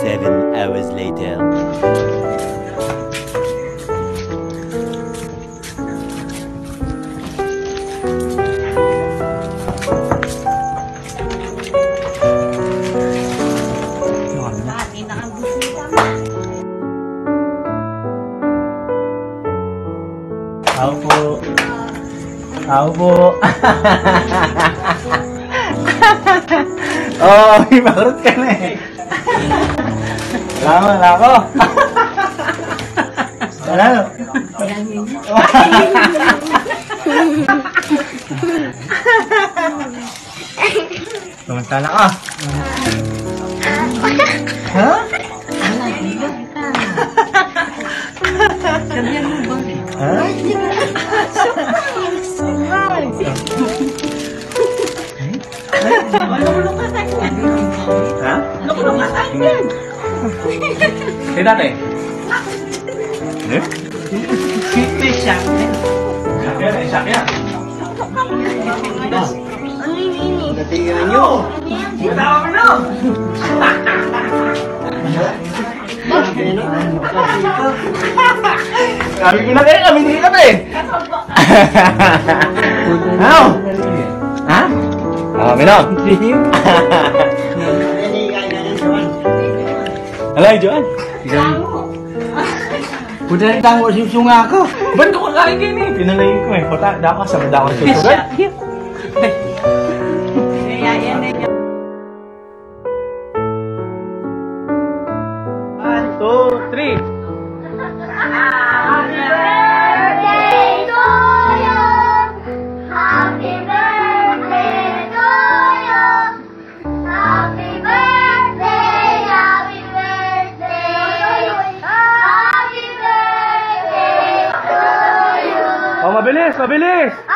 7 hours later. Tao po. Tao po. Oh, may makarot ka na eh. Wala ko. Wala no. Tumantala ka. Ha? Sabihan mo ba? Ha? Lulong ka tayo. Ha? Lulong ka tayo. Eh, dati? Eh? May siya. Sakya. Ano ini? Natingan nyo. Matawa mo na. Kami ko na kayo, kami hindi kami. Ano? Ha? Kami na. Alay, Joan. Puta na tango sunga ako. Ba't ko kakain kayo ni? Pinalayin ko eh. Puta, dako sa madako sa susugan. One, two, three. Happy birthday to you. Happy birthday to you. Happy birthday, happy birthday. Happy birthday to you. Oh, mabilis, mabilis.